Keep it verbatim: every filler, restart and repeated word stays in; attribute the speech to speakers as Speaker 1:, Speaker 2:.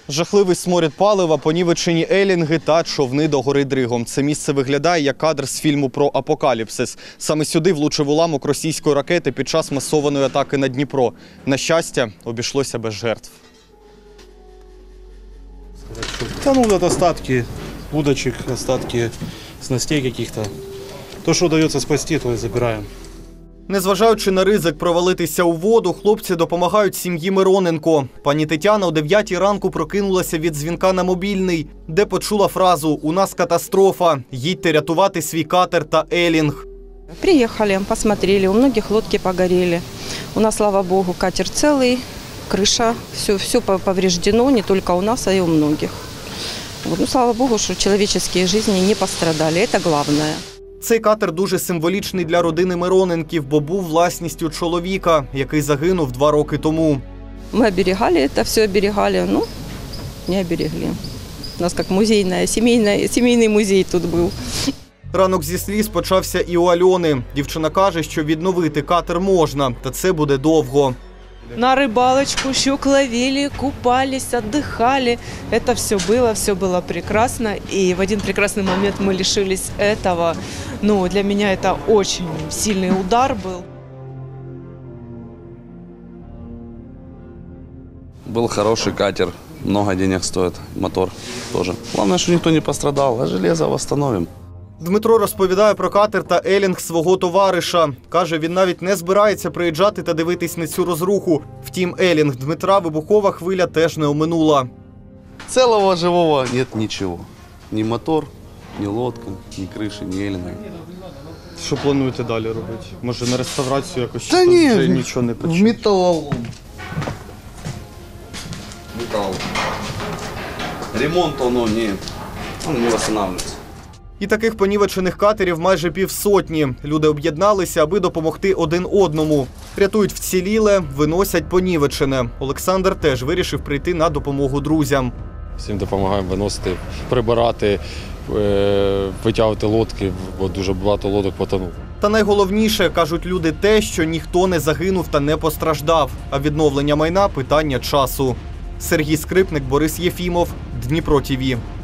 Speaker 1: Жахливий сморід палива, понівечені елінги та човни до гори Дригом. Це місце виглядає як кадр з фільму про апокаліпсис. Саме сюди влучив уламок російської ракети під час масованої атаки на Дніпро. На щастя, обійшлося без жертв.
Speaker 2: Там вот остатки удочек, остатки снастей каких-то. То, что удается спасти, то и забираем.
Speaker 1: Незважаючи на ризик провалитися у воду, хлопці допомагають сім'ї Мироненко. Пані Тетяна о дев'ятій ранку прокинулася від дзвінка на мобільний, де почула фразу «У нас катастрофа, їдьте рятувати свій катер та елінг».
Speaker 3: Приехали, посмотрели, у многих лодки погорели. У нас, слава богу, катер целый, крыша, все, все повреждено, не только у нас, а и у многих. Вот, ну, слава богу, что человеческие жизни не пострадали, это главное.
Speaker 1: Цей катер дуже символічний для родини Мироненків, бо був власністю чоловіка, який загинув два роки тому.
Speaker 3: Мы оберегали это, все оберегали, ну, не оберегли. У нас как музейная, семейная, семейный музей тут был.
Speaker 1: Ранок зі сліз почався і у Альони. Дівчина каже, що відновити катер можна, та це буде довго.
Speaker 4: На рыбалочку, щук ловили, купались, отдыхали. Это все было, все было прекрасно. И в один прекрасный момент мы лишились этого. Ну, для меня это очень сильный удар был.
Speaker 5: Был хороший катер, много денег стоит, мотор тоже. Главное, что никто не пострадал, а железо восстановим.
Speaker 1: Дмитро розповідає про катер та елінг свого товариша. Каже, він навіть не збирається приїжджати та дивитись на цю розруху. Втім, елінг Дмитра вибухова хвиля теж не оминула.
Speaker 5: Целого живого нет ничего. Ни мотор, ни лодка, ни крыши, ни эллинга.
Speaker 1: Що плануєте далі робити? Може на реставрацію якось?
Speaker 5: Та ні,
Speaker 1: вже нічого не
Speaker 5: в
Speaker 1: почув?
Speaker 5: металлолом. Металл. Ремонт оно не, он не восстанавливается.
Speaker 1: І таких понівечених катерів майже півсотні. Люди об'єдналися, аби допомогти один одному. Рятують вціліле, виносять понівечене. Олександр теж вирішив прийти на допомогу друзям.
Speaker 6: Всім допомагаємо виносити, прибирати, витягувати лодки, бо дуже багато лодок потонуло.
Speaker 1: Та найголовніше, кажуть люди, те, що ніхто не загинув та не постраждав. А відновлення майна – питання часу. Сергій Скрипник, Борис Єфімов, Дніпро ТІВІ.